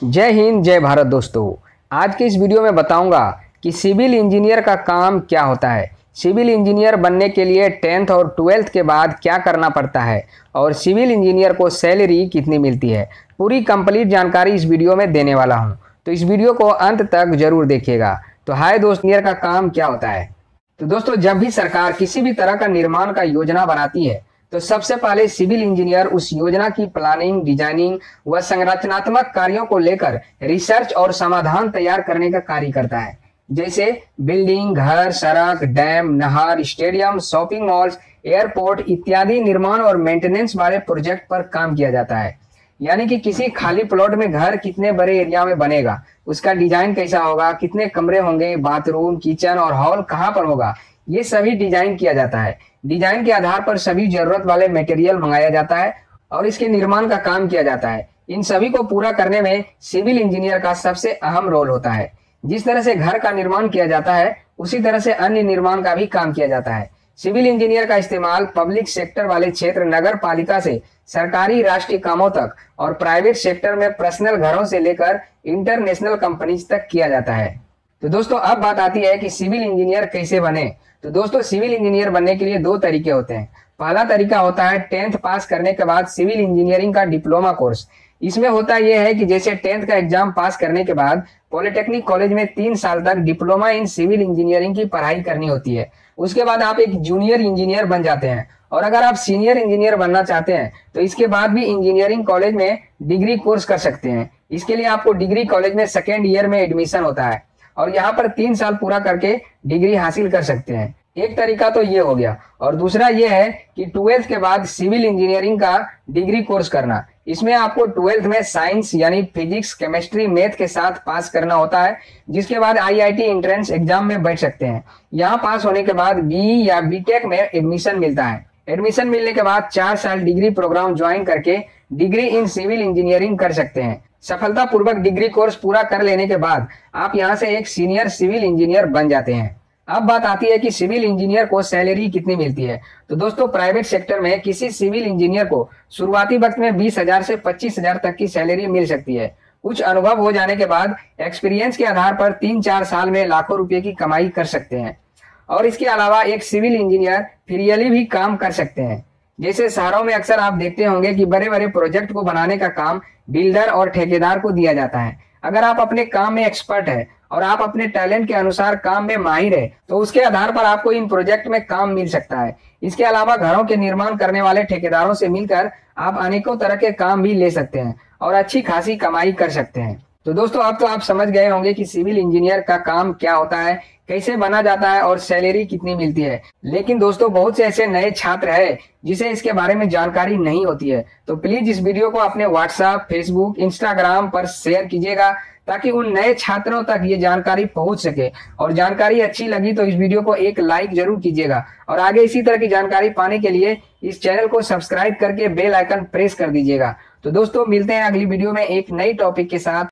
जय हिंद जय भारत दोस्तों। आज के इस वीडियो में बताऊंगा कि सिविल इंजीनियर का काम क्या होता है, सिविल इंजीनियर बनने के लिए 10th और 12th के बाद क्या करना पड़ता है और सिविल इंजीनियर को सैलरी कितनी मिलती है। पूरी कंप्लीट जानकारी इस वीडियो में देने वाला हूं, तो इस वीडियो को अंत तक जरूर देखिएगा। तो हाय दोस्त, इंजीनियर का काम क्या होता है। तो दोस्तों, जब भी सरकार किसी भी तरह का निर्माण का योजना बनाती है तो सबसे पहले सिविल इंजीनियर उस योजना की प्लानिंग, डिजाइनिंग व संरचनात्मक कार्यों को लेकर रिसर्च और समाधान तैयार करने का कार्य करता है। जैसे बिल्डिंग, घर, सड़क, डैम, नहर, स्टेडियम, शॉपिंग मॉल्स, एयरपोर्ट इत्यादि निर्माण और मेंटेनेंस वाले प्रोजेक्ट पर काम किया जाता है। यानी कि किसी खाली प्लॉट में घर कितने बड़े एरिया में बनेगा, उसका डिजाइन कैसा होगा, कितने कमरे होंगे, बाथरूम, किचन और हॉल कहाँ पर होगा, ये सभी डिजाइन किया जाता है। डिजाइन के आधार पर सभी जरूरत वाले मटेरियल मंगाया जाता है और इसके निर्माण का काम किया जाता है। इन सभी को पूरा करने में सिविल इंजीनियर का सबसे अहम रोल होता है। जिस तरह से घर का निर्माण किया जाता है उसी तरह से अन्य निर्माण का भी काम किया जाता है। सिविल इंजीनियर का इस्तेमाल पब्लिक सेक्टर वाले क्षेत्र, नगर पालिका से सरकारी राष्ट्रीय कामों तक और प्राइवेट सेक्टर में पर्सनल घरों से लेकर इंटरनेशनल कंपनीज तक किया जाता है। तो दोस्तों, अब बात आती है कि सिविल इंजीनियर कैसे बने। तो दोस्तों, सिविल इंजीनियर बनने के लिए दो तरीके होते हैं। पहला तरीका होता है 10th पास करने के बाद सिविल इंजीनियरिंग का डिप्लोमा कोर्स। इसमें होता यह है कि जैसे 10th का एग्जाम पास करने के बाद पॉलिटेक्निक कॉलेज में 3 साल तक डिप्लोमा इन सिविल इंजीनियरिंग की पढ़ाई करनी होती है। उसके बाद आप एक जूनियर इंजीनियर बन जाते हैं और अगर आप सीनियर इंजीनियर बनना चाहते हैं तो इसके बाद भी इंजीनियरिंग कॉलेज में डिग्री कोर्स कर सकते हैं। इसके लिए आपको डिग्री कॉलेज में 2nd ईयर में एडमिशन होता है और यहाँ पर 3 साल पूरा करके डिग्री हासिल कर सकते हैं। एक तरीका तो ये हो गया और दूसरा ये है कि 12th के बाद सिविल इंजीनियरिंग का डिग्री कोर्स करना। इसमें आपको 12th में साइंस यानी फिजिक्स, केमिस्ट्री, मैथ के साथ पास करना होता है, जिसके बाद आईआईटी एंट्रेंस एग्जाम में बैठ सकते हैं। यहाँ पास होने के बाद बीई या बीटेक में एडमिशन मिलता है। एडमिशन मिलने के बाद 4 साल डिग्री प्रोग्राम ज्वाइन करके डिग्री इन सिविल इंजीनियरिंग कर सकते हैं। सफलतापूर्वक डिग्री कोर्स पूरा कर लेने के बाद आप यहाँ से एक सीनियर सिविल इंजीनियर बन जाते हैं। अब बात आती है कि सिविल इंजीनियर को सैलरी कितनी मिलती है। तो दोस्तों, प्राइवेट सेक्टर में किसी सिविल इंजीनियर को शुरुआती वक्त में 20,000 से 25,000 तक की सैलरी मिल सकती है। कुछ अनुभव हो जाने के बाद एक्सपीरियंस के आधार पर 3-4 साल में लाखों रुपए की कमाई कर सकते हैं। और इसके अलावा एक सिविल इंजीनियर फ्रीली भी काम कर सकते हैं। जैसे शहरों में अक्सर आप देखते होंगे कि बड़े बड़े प्रोजेक्ट को बनाने का काम बिल्डर और ठेकेदार को दिया जाता है। अगर आप अपने काम में एक्सपर्ट है और आप अपने टैलेंट के अनुसार काम में माहिर है तो उसके आधार पर आपको इन प्रोजेक्ट में काम मिल सकता है। इसके अलावा घरों के निर्माण करने वाले ठेकेदारों से मिलकर आप अनेकों तरह के काम भी ले सकते हैं और अच्छी खासी कमाई कर सकते हैं। तो दोस्तों, अब तो आप समझ गए होंगे कि सिविल इंजीनियर का काम क्या होता है, कैसे बना जाता है और सैलरी कितनी मिलती है। लेकिन दोस्तों, बहुत से ऐसे नए छात्र हैं जिसे इसके बारे में जानकारी नहीं होती है। तो प्लीज इस वीडियो को अपने व्हाट्सएप, फेसबुक, इंस्टाग्राम पर शेयर कीजिएगा ताकि उन नए छात्रों तक ये जानकारी पहुंच सके। और जानकारी अच्छी लगी तो इस वीडियो को एक लाइक जरूर कीजिएगा और आगे इसी तरह की जानकारी पाने के लिए इस चैनल को सब्सक्राइब करके बेल आइकन प्रेस कर दीजिएगा। तो दोस्तों, मिलते हैं अगली वीडियो में एक नई टॉपिक के साथ।